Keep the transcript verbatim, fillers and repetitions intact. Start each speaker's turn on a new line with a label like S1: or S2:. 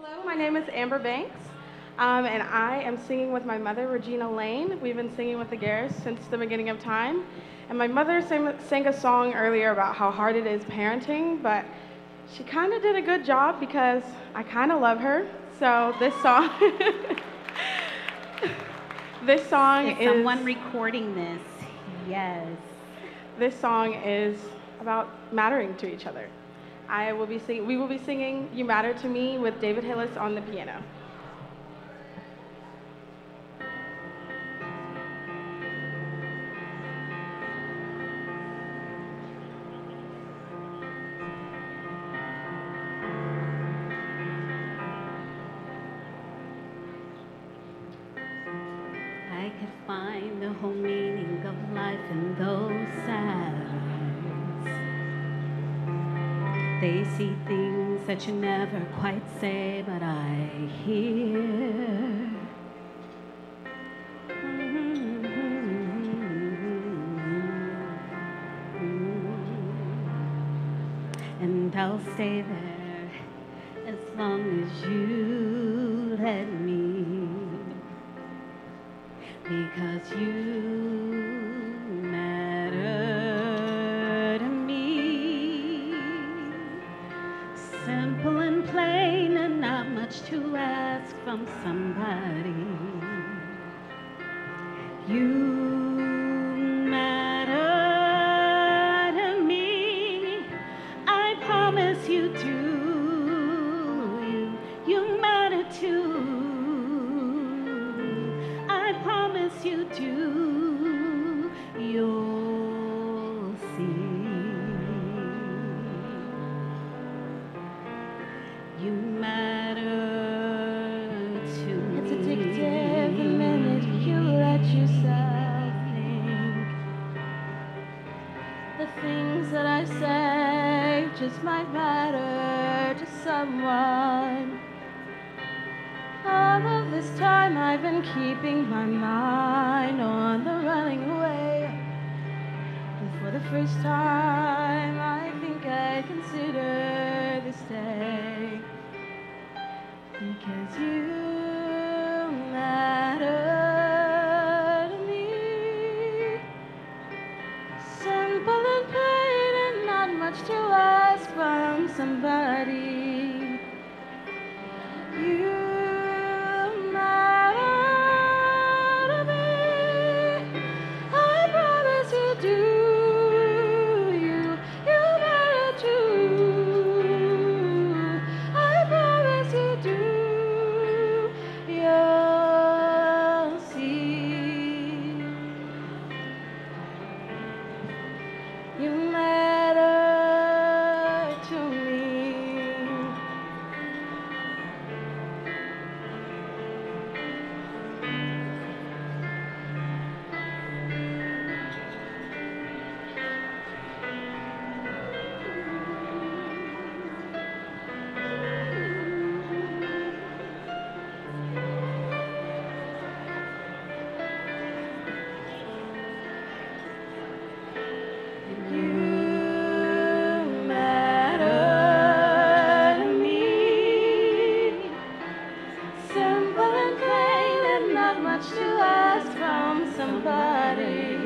S1: Hello, my name is Amber Banks, um, and I am singing with my mother, Regina Lane. We've been singing with the Gehrs since the beginning of time. And my mother sang, sang a song earlier about how hard it is parenting, but she kind of did a good job because I kind of love her. So this song, this song
S2: is
S1: is
S2: someone recording this. Yes.
S1: This song is about mattering to each other. I will be sing- we will be singing "You Matter to Me" with David Hillis on the piano.
S2: I could find the whole meaning of life in those eyes. They see things that you never quite say, but I hear. And I'll stay there as long as you let me, because you matter to me. Simple and plain and not much to ask from somebody. You matter to me. I promise you do. You, you matter too. I promise you do. You'll see. You matter to me.
S3: It's addictive the minute you let yourself think. The things that I say just might matter to someone. All of this time I've been keeping my mind on the running away. And for the first time I think I consider this day. Because you matter to me. Simple and plain and not much to ask from somebody. You matter to me. I promise you do. You, you matter too. I promise you do. You'll see. You matter to me. You matter to me. Simple and plain and not much to ask from somebody.